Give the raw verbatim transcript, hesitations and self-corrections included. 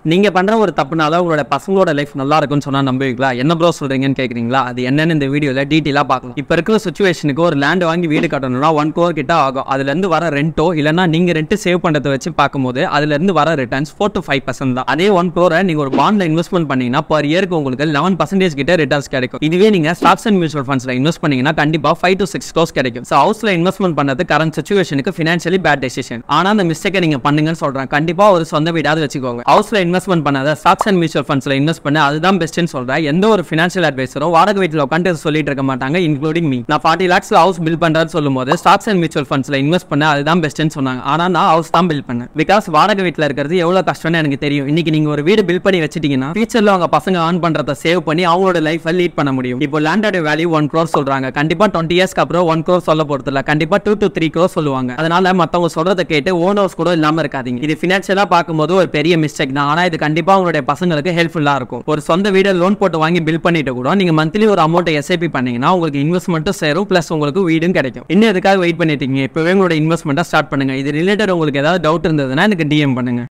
நீங்க பண்ற ஒரு தப்புனால உங்களோட பசங்களோட லைஃப் நல்லா இருக்கும்னு சொன்னா நம்புவீங்களா? என்ன ப்ரோ சொல்றீங்கன்னு கேக்குறீங்களா? அது என்னன்னு இந்த வீடியோல டீடைலா பார்க்கலாம். இப்ப இருக்கிற சிச்சுவேஷனுக்கு ஒரு லேண்ட் வாங்கி வீடு கட்டணும்னா ஒன் crore கிட்ட ஆகும். அதுல இருந்து வர ரெண்டோ இல்லனா நீங்க ரெண்ட் சேவ் பண்றதை வச்சு பார்க்கும்போது அதுல இருந்து வர returns four to five percent தான். அதே ஒன் crore நீங்க ஒரு பாண்ட்ல இன்வெஸ்ட்மெண்ட் பண்ணீங்கன்னா per இயருக்கு உங்களுக்கு eleven percent கிட்ட ரிட்டர்ன்ஸ் கிடைக்கும். இதுவே நீங்க ஸ்டாக்ஸ் அண்ட் மியூச்சுவல் ஃபண்ட்ஸ்ல இன்வெஸ்ட் பண்ணீங்கன்னா கண்டிப்பா five to six crores கிடைக்கும். சோ ஹவுஸ்ல இன்வெஸ்ட்மெண்ட் பண்ணது கரண்ட் சிச்சுவேஷனுக்கு ஃபினான்ஷியலி பேட் டெசிஷன். ஆனா அந்த மிஸ்டேக்கை நீங்க பண்ணுங்கன்னு சொல்றேன். கண்டிப்பா ஒரு சொந்த வீடாவது வச்சுக்கோங்க. ஹவுஸ்ல இன்வெஸ்ட்மெண்ட் பண்ணாத ஸ்டாக்ஸ் அண்ட் மியூச்சுவல் ஃபண்ட்ஸ்ல இன்வெஸ்ட் பண்ண அதுதான் பெஸ்ட்னு சொல்றேன். எந்த ஒரு ஃபினான்ஷியல் அட்வைசரும் வாடகை வீட்டில் உட்காந்து சொல்லிட்டு இருக்க மாட்டாங்க, இன்க்ளூடிங் மீ. நான் forty lakhs ஹவுஸ் பில் பண்றேன்னு சொல்லும்போது ஸ்டாக்ஸ் அண்ட் மியூச்சுவல் ஃபண்ட்ஸ்ல இன்வெஸ்ட் பண்ண அதுதான் பெஸ்ட்னு சொன்னாங்க. ஆனா நான் ஹவுஸ் தான் பில் பண்ணேன். பிகாஸ் வாடகை வீட்டில் இருக்கிறது எவ்வளவு கஷ்டம்னு எனக்கு தெரியும். இன்னைக்கு நீங்க ஒரு வீடு பில் பண்ணி வச்சிட்டீங்கன்னா ஃபியூச்சர்ல உங்க பசங்க ஆன் பண்றத சேவ் பண்ணி அவங்களோட லைஃபை லீட் பண்ண முடியும். இப்போ லேண்டோட வேல்யூ ஒன் crore சொல்றாங்க. கண்டிப்பா டுவெண்ட்டி இயர்ஸ்க்கு அப்புறம் ஒன் crore சொல்ல போறது இல்ல, கண்டிப்பா டூ டு த்ரீ crore சொல்லுவாங்க. அதனால மத்தவங்க சொல்றதை கேட்டு ஓன் ஹவுஸ் கூட இல்லாம இருக்காதீங்க. இது ஃபினான்ஷியலா பார்க்கும்போது ஒரு பெரிய மிஸ்டேக் தான். ஆனா இது கண்டிப்பா உங்களுடைய பசங்களுக்கு ஹெல்ப்ஃபுல்லா இருக்கும். ஒரு சொந்த வீட லோன் போட்டு வாங்கி பில் பண்ணிட்டு கூட நீங்க மந்த்லி ஒரு அமௌண்ட் எஸ்ஐபி பண்ணீங்கன்னா உங்களுக்கு இன்வெஸ்ட்மெண்ட்டும் சேரும், பிளஸ் உங்களுக்கு வீடும் கிடைக்கும். இன்னும் எதுக்காக வெயிட் பண்ணிட்டீங்க? இப்பவே உங்களோட இன்வெஸ்ட்மெண்ட்டை ஸ்டார்ட் பண்ணுங்க. இது ரிலேட்டட் உங்களுக்கு ஏதாவது டவுட் இருந்ததுன்னா எனக்கு டிஎம் பண்ணுங்க.